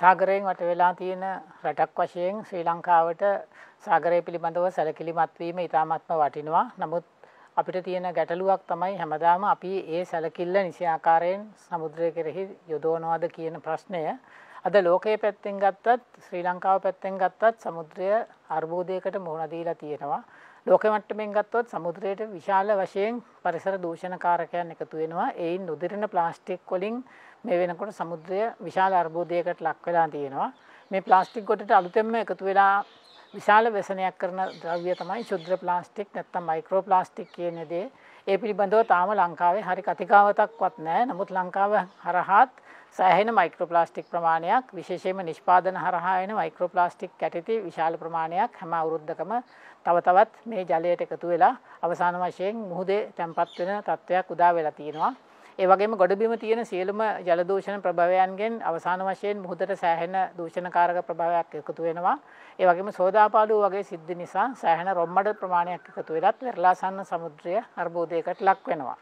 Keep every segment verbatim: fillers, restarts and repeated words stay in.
සාගරයෙන් වට වෙලා තියෙන රටක් වශයෙන් ශ්‍රී ලංකාවට සාගරය පිළිබඳව සැලකිලිමත් වීම ඉතාමත්ම වටිනවා. නමුත් අපිට තියෙන ගැටලුවක් තමයි හැමදාම අපි ඒ සැලකිල්ල නිසි ආකාරයෙන් සමුද්‍රය කෙරෙහි යොදවනවාද කියන ප්‍රශ්නය. අද ලෝකයේ පැත්තෙන් ගත්තත් ශ්‍රී ලංකාව පැත්තෙන් ගත්තත් සමුද්‍රය අර්බුදයකට මුහුණ දීලා තියෙනවා. ලෝක මට්ටමින් ගත්තොත් සමුද්‍රයට විශාල වශයෙන් පරිසර දූෂණකාරකයන් එකතු වෙනවා. ඒයින් උදිරන ප්ලාස්ටික් වලින් මේ වෙනකොට සමුද්‍රය විශාල අර්බුදයකට ලක් වෙලා තියෙනවා. මේ ප්ලාස්ටික් ගොඩට අලුතෙන්ම එකතු වෙලා විශාල ව්‍යසනයක් කරන ද්‍රව්‍ය තමයි ශුද්ධ ප්ලාස්ටික් නැත්නම් මයික්‍රෝ ප්ලාස්ටික් කියන දේ. ඒ පිළිබඳව තාම ලංකාවේ හරි කතිකාවතක්වත් නැහැ. නමුත් ලංකාව හරහාත් සෑහෙන මයික්‍රෝ ප්ලාස්ටික් ප්‍රමාණයක් විශේෂයෙන්ම නිෂ්පාදන හරහා එන මයික්‍රෝ ප්ලාස්ටික් කැටි විශාල ප්‍රමාණයක් හැම අවුරුද්දකම තව තවත් මේ ජලයට එකතු වෙලා අවසාන වශයෙන් මුහුදේ තැන්පත් වෙන තත්ත්වයක් උදා වෙලා තියෙනවා. ඒ වගේම ගොඩබිම තියෙන සියලුම ජල දූෂණ ප්‍රභවයන්ගෙන් අවසාන වශයෙන් මුහුදට සෑහෙන දූෂණකාරක ප්‍රභවයක් එකතු වෙනවා. ඒ වගේම සෝදාපාලුව වගේ සිද්ධි නිසා සෑහෙන රොම්මඩ ප්‍රමාණයක් එකතු වෙලත් වෙරළාසන්න සමුද්‍රය අර්බුදයකට ලක් වෙනවා.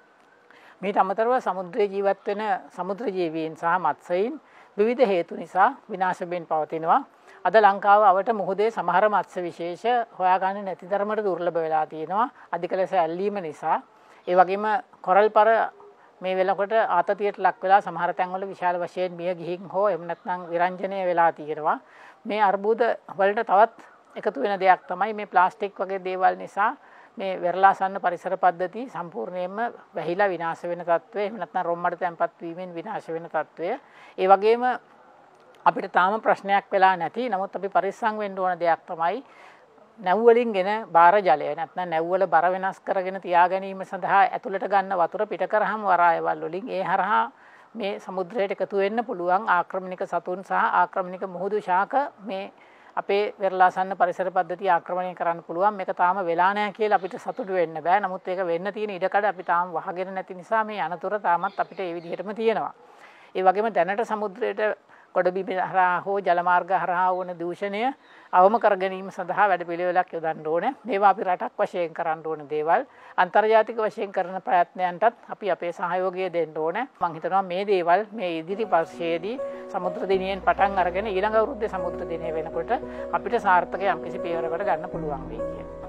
මීට අමතරව සමුද්‍රයේ ජීවත් වෙන සමුද්‍ර ජීවීන් සහ මත්ස්‍යයන් විවිධ හේතු නිසා විනාශ වෙමින් පවතිනවා. අද ලංකාව අවට මුහුදේ සමහර මත්ස්‍ය විශේෂ හොයාගන්න නැති තරමට දුර්ලභ වෙලා තියෙනවා. අධික ලෙස ඇල්ලීම නිසා. ඒ වගේම කොරල් පර මේ වෙලකොට ආතතියට ලක් වෙලා සමහර තැන්වල විශාල වශයෙන් මිය ගිහින් හෝ එහෙම නැත්නම් විරංජනය වෙලා තියෙනවා. මේ අර්බුද වලට තවත් එකතු වෙන දෙයක් තමයි මේ ප්ලාස්ටික් වගේ දේවල් නිසා මේ වෙරළාසන්න පරිසර පද්ධති සම්පූර්ණයෙන්ම වැහිලා විනාශ වෙන තත්ත්වය. එහෙම නැත්නම් රොම්මඩ තැන්පත් වීමෙන් විනාශ වෙන තත්ත්වය. ඒ වගේම අපිට තාම ප්‍රශ්නයක් වෙලා නැති. නමුත් අපි පරිස්සම් වෙන්න ඕන දෙයක් තමයි නැව් වලින් ගෙන බාර ජලය නැත්නම් නැව් වල බර වෙනස් කරගෙන තියා ගැනීම සඳහා ඇතුළට ගන්න වතුර පිට කරාම වරායවල් වලින් ඒ හරහා මේ සමුද්‍රයට එකතු වෙන්න පුළුවන් ආක්‍රමණික සතුන් සහ ආක්‍රමණික මුහුදු ශාක මේ අපේ වෙරළාසන්න පරිසර පද්ධතිය ආක්‍රමණය කරන්න පුළුවන්. මේක තාම වෙලා නැහැ කියලා අපිට සතුටු වෙන්න බෑ. නමුත් ඒක වෙන්න තියෙන ඉඩකඩ අපි තාම වහගෙන නැති නිසා මේ අනතුර තාමත් අපිට ඒ විදිහටම තියෙනවා. ඒ වගේම දැනට සමුද්‍රයට ගොඩබිම හරහා හෝ ජලමාර්ග හරහා වන දූෂණය අවම කර ගැනීම සඳහා වැඩපිළිවෙලක් යොදන්න ඕනේ. මේවා අපි රටක් වශයෙන් කරන්න ඕන දේවල්. අන්තර්ජාතික වශයෙන් කරන ප්‍රයත්නයන්ටත් අපි අපේ සහයෝගය දෙන්න ඕනේ. මම හිතනවා මේ දේවල් මේ ඉදිරි පර්ෂයේදී සමුද්‍ර දිනයෙන් පටන් අරගෙන ඊළඟ අවුරුද්දේ සමුද්‍ර දිනය වෙනකොට අපිට සාර්ථක යම්කිසි පියවරකට ගන්න පුළුවන් වෙයි කියලා.